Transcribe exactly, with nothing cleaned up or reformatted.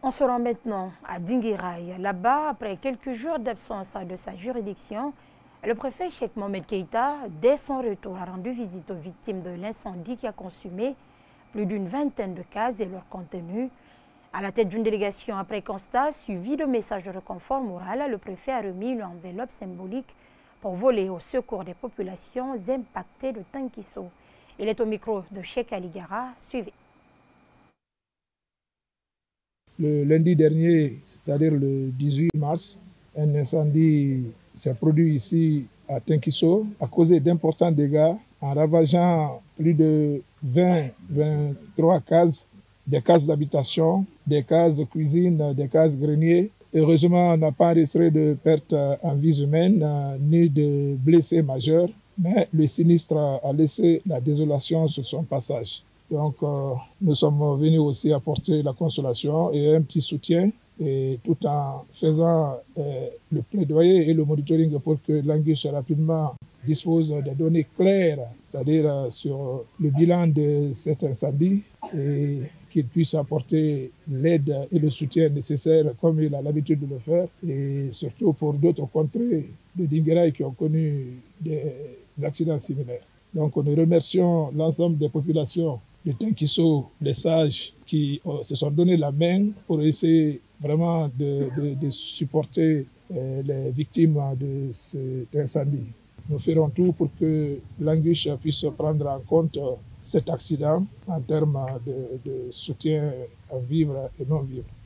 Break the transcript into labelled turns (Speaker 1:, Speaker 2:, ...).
Speaker 1: On se rend maintenant à Dinguiraye. Là-bas, après quelques jours d'absence de sa juridiction, le préfet Cheikh Mohamed Keïta, dès son retour, a rendu visite aux victimes de l'incendie qui a consumé plus d'une vingtaine de cases et leur contenu. À la tête d'une délégation après constat, suivi de messages de réconfort moral, le préfet a remis une enveloppe symbolique pour voler au secours des populations impactées de Tankisso. Il est au micro de Cheikh Aligara. Suivez.
Speaker 2: Le lundi dernier, c'est-à-dire le dix-huit mars, un incendie s'est produit ici à Tankisso, a causé d'importants dégâts en ravageant plus de vingt à vingt-trois cases, des cases d'habitation, des cases de cuisine, des cases greniers. Heureusement, on n'a pas enregistré de pertes en vies humaines ni de blessés majeurs, mais le sinistre a laissé la désolation sur son passage. Donc, euh, nous sommes venus aussi apporter la consolation et un petit soutien, et tout en faisant euh, le plaidoyer et le monitoring pour que l'Angus rapidement dispose des données claires, c'est-à-dire euh, sur le bilan de cet incendie, et qu'il puisse apporter l'aide et le soutien nécessaire comme il a l'habitude de le faire, et surtout pour d'autres contrées de Dinguiraye qui ont connu des accidents similaires. Donc, nous remercions l'ensemble des populations de Tankisso, les sages qui euh, se sont donné la main pour essayer vraiment de, de, de supporter euh, les victimes de cet incendie. Nous ferons tout pour que l'Angus puisse prendre en compte euh, cet accident en termes de, de soutien à vivre et non vivre.